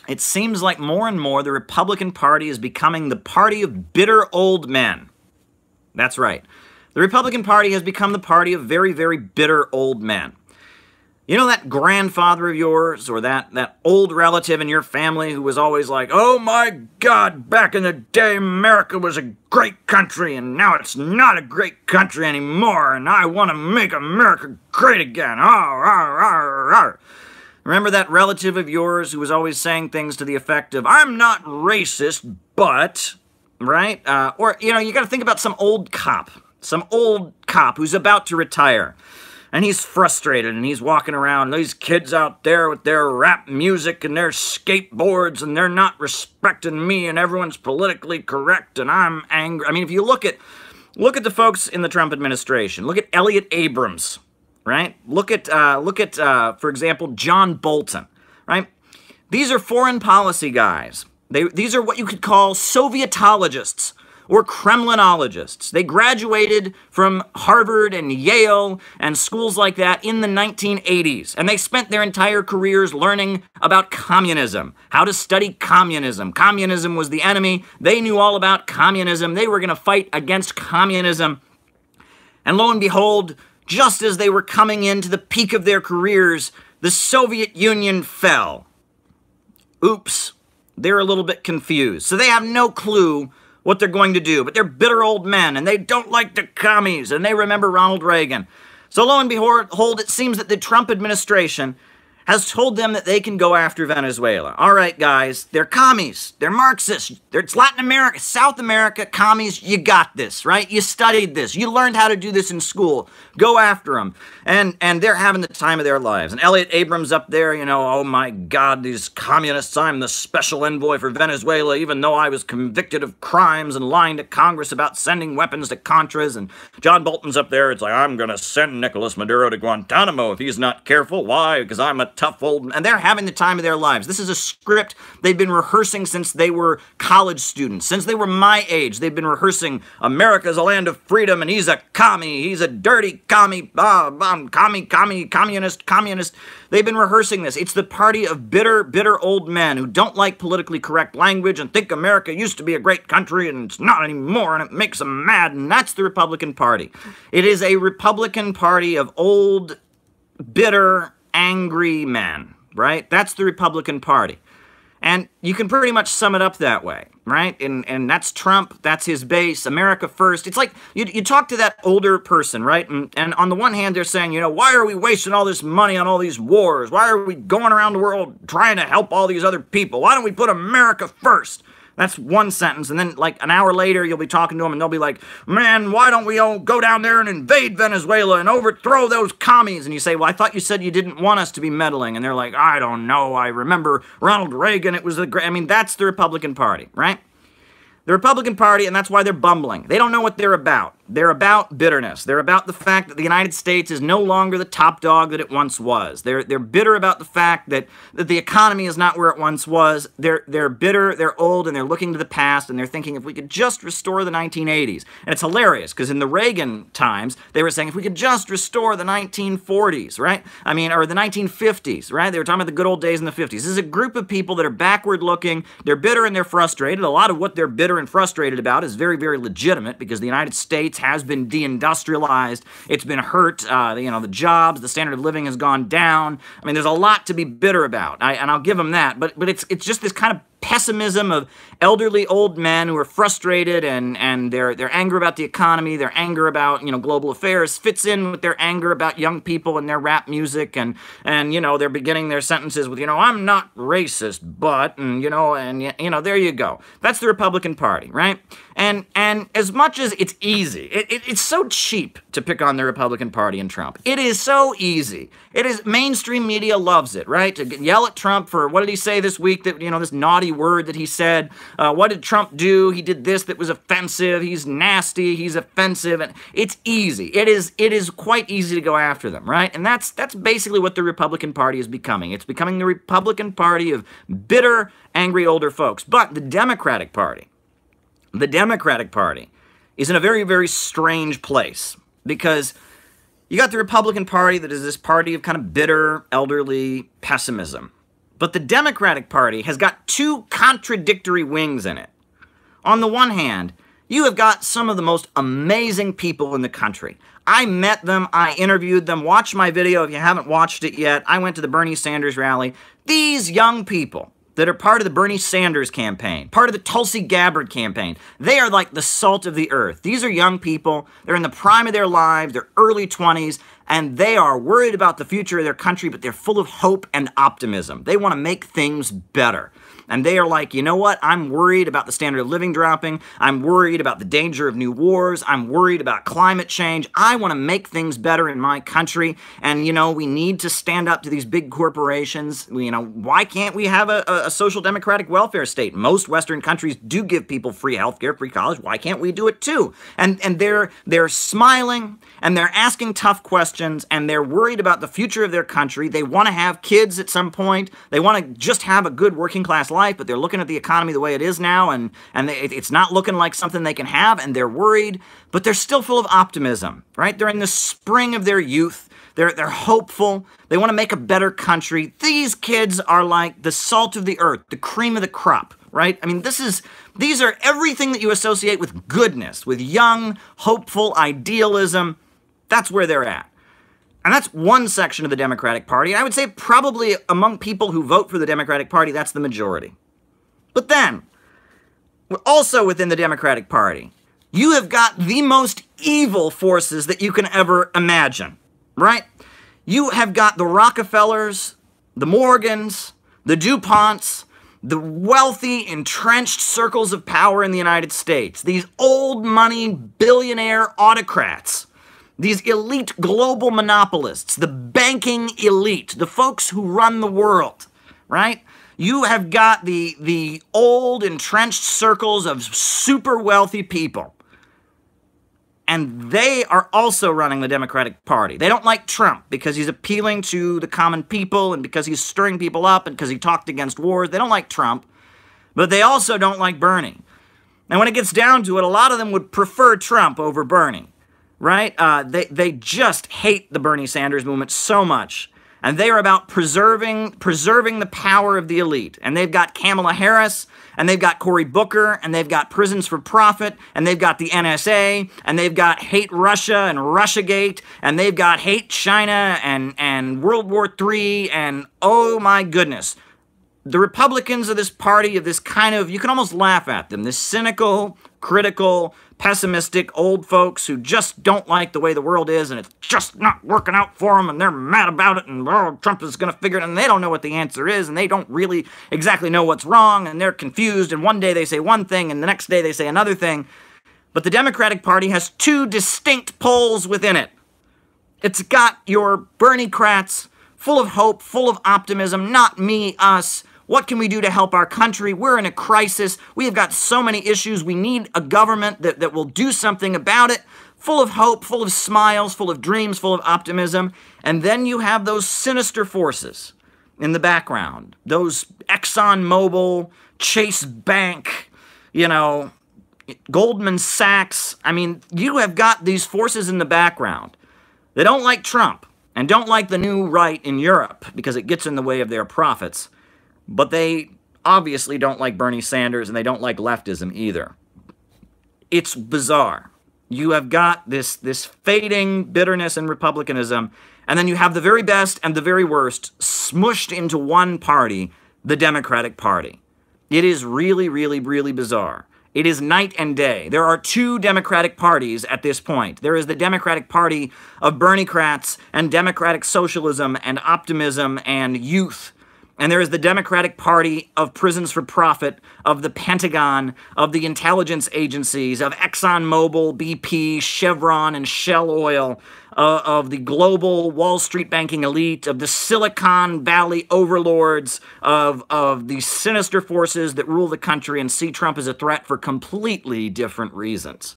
it seems like more and more the Republican Party is becoming the party of bitter old men. That's right. The Republican Party has become the party of very, very bitter old men. You know that grandfather of yours or that old relative in your family who was always like, oh my God, back in the day America was a great country and now it's not a great country anymore and I want to make America great again. Remember that relative of yours who was always saying things to the effect of, I'm not racist, but, right? Or, you know, you got to think about some old cop who's about to retire. And he's frustrated, and he's walking around, these kids out there with their rap music and their skateboards, and they're not respecting me, and everyone's politically correct, and I'm angry. I mean, if you look at the folks in the Trump administration. Look at Elliott Abrams, right? Look at, for example, John Bolton, right? These are foreign policy guys. These are what you could call Sovietologists or Kremlinologists. They graduated from Harvard and Yale and schools like that in the 1980s, and they spent their entire careers learning about communism, how to study communism. Communism was the enemy. They knew all about communism. They were going to fight against communism. And lo and behold, just as they were coming into the peak of their careers, the Soviet Union fell. Oops. They're a little bit confused. So they have no clue what they're going to do, but they're bitter old men, and they don't like the commies, and they remember Ronald Reagan. So lo and behold, it seems that the Trump administration has told them that they can go after Venezuela. All right, guys, they're commies, they're Marxists, it's Latin America, South America, commies, you got this, right? You studied this, you learned how to do this in school, go after them. And they're having the time of their lives. And Elliott Abrams up there, you know, oh my God, these communists, I'm the special envoy for Venezuela, even though I was convicted of crimes and lying to Congress about sending weapons to Contras. And John Bolton's up there, it's like, I'm gonna send Nicolas Maduro to Guantanamo if he's not careful. Why? Because I'm a tough old... And they're having the time of their lives. This is a script they've been rehearsing since they were college students. Since they were my age, they've been rehearsing America's a land of freedom, and he's a commie, he's a dirty commie, communist. They've been rehearsing this. It's the party of bitter old men who don't like politically correct language and think America used to be a great country and it's not anymore, and it makes them mad, and that's the Republican Party. It is a Republican Party of old, bitter, angry men, right? That's the Republican Party. And you can pretty much sum it up that way, right? And that's Trump, that's his base, America first. It's like, you talk to that older person, right? And on the one hand, they're saying, you know, why are we wasting all this money on all these wars? Why are we going around the world trying to help all these other people? Why don't we put America first? That's one sentence, and then like an hour later, you'll be talking to them, and they'll be like, man, why don't we all go down there and invade Venezuela and overthrow those commies? And you say, well, I thought you said you didn't want us to be meddling. And they're like, I don't know, I remember Ronald Reagan, it was the great... I mean, that's the Republican Party, right? The Republican Party, and that's why they're bumbling. They don't know what they're about. They're about bitterness. They're about the fact that the United States is no longer the top dog that it once was. They're bitter about the fact that the economy is not where it once was. They're bitter, they're old, and they're looking to the past, and they're thinking if we could just restore the 1980s. And it's hilarious, because in the Reagan times, they were saying if we could just restore the 1940s, right? I mean, or the 1950s, right? They were talking about the good old days in the 50s. This is a group of people that are backward looking, they're bitter and they're frustrated. A lot of what they're bitter and frustrated about is very, very legitimate, because the United States has been deindustrialized. It's been hurt. You know, the jobs, the standard of living has gone down. I mean, there's a lot to be bitter about, and I'll give them that. But it's just this kind of pessimism of elderly old men who are frustrated, and their anger about the economy, their anger about, you know, global affairs fits in with their anger about young people and their rap music, and you know, they're beginning their sentences with, you know, I'm not racist, but, and you know, there you go. That's the Republican Party, right? And as much as it's easy, it's so cheap to pick on the Republican Party and Trump. It is so easy. It is, mainstream media loves it, right? To yell at Trump for, what did he say this week, that, you know, this naughty word that he said. What did Trump do? He did this that was offensive. He's nasty. He's offensive. And it's easy. It is quite easy to go after them, right? And that's basically what the Republican Party is becoming. It's becoming the Republican Party of bitter, angry older folks. But the Democratic Party is in a very, very strange place, because you got the Republican Party that is this party of kind of bitter, elderly pessimism. But the Democratic Party has got two contradictory wings in it. On the one hand, you have got some of the most amazing people in the country. I met them, I interviewed them, watch my video if you haven't watched it yet. I went to the Bernie Sanders rally. These young people that are part of the Bernie Sanders campaign, part of the Tulsi Gabbard campaign, they are like the salt of the earth. These are young people, they're in the prime of their lives, they're early 20s, and they are worried about the future of their country, but they're full of hope and optimism. They want to make things better. And they are like, you know what? I'm worried about the standard of living dropping. I'm worried about the danger of new wars. I'm worried about climate change. I want to make things better in my country. And, you know, we need to stand up to these big corporations. You know, why can't we have a social democratic welfare state? Most Western countries do give people free healthcare, free college. Why can't we do it too? And they're smiling and they're asking tough questions and they're worried about the future of their country. They want to have kids at some point. They want to just have a good working class life, but they're looking at the economy the way it is now, and it's not looking like something they can have, and they're worried, but they're still full of optimism, right? They're in the spring of their youth. They're hopeful. They want to make a better country. These kids are like the salt of the earth, the cream of the crop, right? I mean, these are everything that you associate with goodness, with young, hopeful idealism. That's where they're at. And that's one section of the Democratic Party. And I would say probably among people who vote for the Democratic Party, that's the majority. But then, also within the Democratic Party, you have got the most evil forces that you can ever imagine, right? You have got the Rockefellers, the Morgans, the DuPonts, the wealthy, entrenched circles of power in the United States, these old money billionaire autocrats, these elite global monopolists, the banking elite, the folks who run the world, right? You have got the old entrenched circles of super wealthy people. And they are also running the Democratic Party. They don't like Trump because he's appealing to the common people and because he's stirring people up and because he talked against wars. They don't like Trump, but they also don't like Bernie. And when it gets down to it, a lot of them would prefer Trump over Bernie. Right? They just hate the Bernie Sanders movement so much. And they are about preserving the power of the elite. And they've got Kamala Harris, and they've got Cory Booker, and they've got Prisons for Profit, and they've got the NSA, and they've got Hate Russia and Russiagate, and they've got Hate China and World War III, and oh my goodness. The Republicans of this party, of this kind of, you can almost laugh at them, this cynical, critical, pessimistic old folks who just don't like the way the world is and it's just not working out for them and they're mad about it and oh, Trump is going to figure it and they don't know what the answer is and they don't really exactly know what's wrong and they're confused and one day they say one thing and the next day they say another thing. But the Democratic Party has two distinct poles within it. It's got your Bernie-crats full of hope, full of optimism, not me, us. What can we do to help our country? We're in a crisis. We have got so many issues. We need a government that will do something about it. Full of hope, full of smiles, full of dreams, full of optimism. And then you have those sinister forces in the background. Those ExxonMobil, Chase Bank, you know, Goldman Sachs. I mean, you have got these forces in the background. They don't like Trump and don't like the new right in Europe because it gets in the way of their profits. But they obviously don't like Bernie Sanders, and they don't like leftism either. It's bizarre. You have got this fading bitterness and republicanism, and then you have the very best and the very worst smushed into one party, the Democratic Party. It is really, really, really bizarre. It is night and day. There are two Democratic parties at this point. There is the Democratic Party of Bernie-crats and democratic socialism and optimism and youth. And there is the Democratic Party of Prisons for Profit, of the Pentagon, of the intelligence agencies, of ExxonMobil, BP, Chevron, and Shell Oil, of the global Wall Street banking elite, of the Silicon Valley overlords, of the sinister forces that rule the country and see Trump as a threat for completely different reasons.